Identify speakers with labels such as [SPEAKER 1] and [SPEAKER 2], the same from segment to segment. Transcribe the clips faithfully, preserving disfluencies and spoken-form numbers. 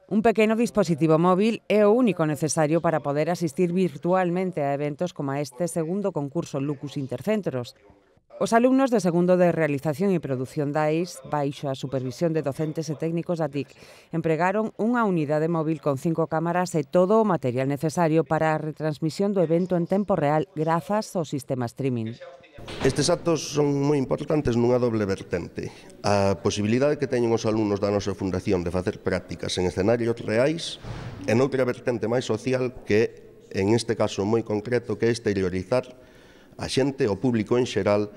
[SPEAKER 1] Un pequeno dispositivo móvil é o único necesario para poder asistir virtualmente a eventos como este segundo concurso Lucus Intercentros. Os alumnos de segundo de Realización e Produción da I S, baixo a supervisión de docentes e técnicos da T I C, empregaron unha unidade móvil con cinco cámaras e todo o material necesario para a retransmisión do evento en tempo real grazas ao sistema streaming.
[SPEAKER 2] Estes actos son moi importantes nunha doble vertente. A posibilidade que teñen os alumnos da nosa fundación de facer prácticas en escenarios reais e noutra vertente máis social que, en este caso moi concreto, que é exteriorizar a xente, o público en xeral,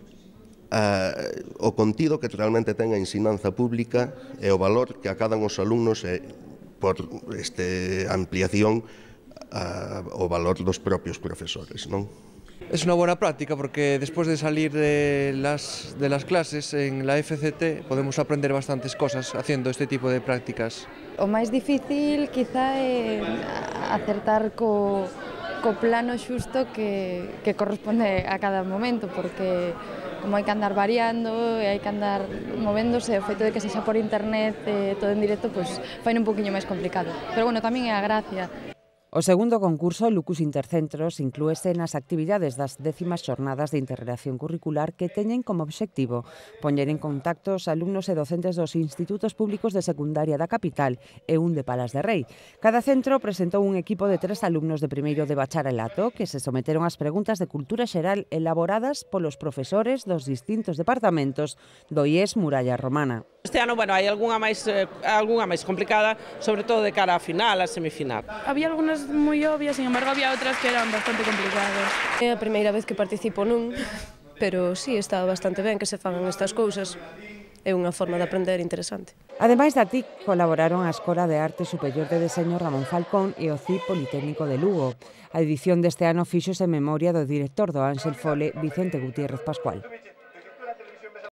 [SPEAKER 2] eh, o contido que realmente ten a ensinanza pública e o valor que acadan os alumnos e, por este, ampliación, eh, o valor dos propios profesores, non?
[SPEAKER 3] Es una buena práctica porque después de salir de las, de las clases en la F C T podemos aprender bastantes cosas haciendo este tipo de prácticas.
[SPEAKER 4] O máis difícil quizá é acertar co, co plano xusto que, que corresponde a cada momento, porque como hai que andar variando e hai que andar movéndose, o feito de que sexa por internet e todo en directo, pois fai un poquinho máis complicado. Pero bueno, tamén é a gracia.
[SPEAKER 1] O segundo concurso, Lucus Intercentros, inclúese nas actividades das décimas xornadas de interrelación curricular que teñen como obxectivo poñer en contacto os alumnos e docentes dos institutos públicos de secundaria da capital e un de Palas de Rei. Cada centro presentou un equipo de tres alumnos de primeiro de bacharelato que se someteron ás preguntas de cultura xeral elaboradas polos profesores dos distintos departamentos do I E S Muralla Romana.
[SPEAKER 5] Este ano, bueno, hai algunha máis, eh, algunha máis complicada, sobre todo de cara á final, á semifinal.
[SPEAKER 6] Había algunhas moi obvias, sin embargo, había outras que eran bastante complicadas.
[SPEAKER 7] É a primeira vez que participo nun, pero sí, está bastante ben que se fagan estas cousas. É unha forma de aprender interesante.
[SPEAKER 1] Ademais da T I C, colaboraron a Escola de Arte Superior de Deseño Ramón Falcón e o C I Politécnico de Lugo. A edición deste ano fíxose en memoria do director do Ángel Fole, Vicente Gutiérrez Pascual.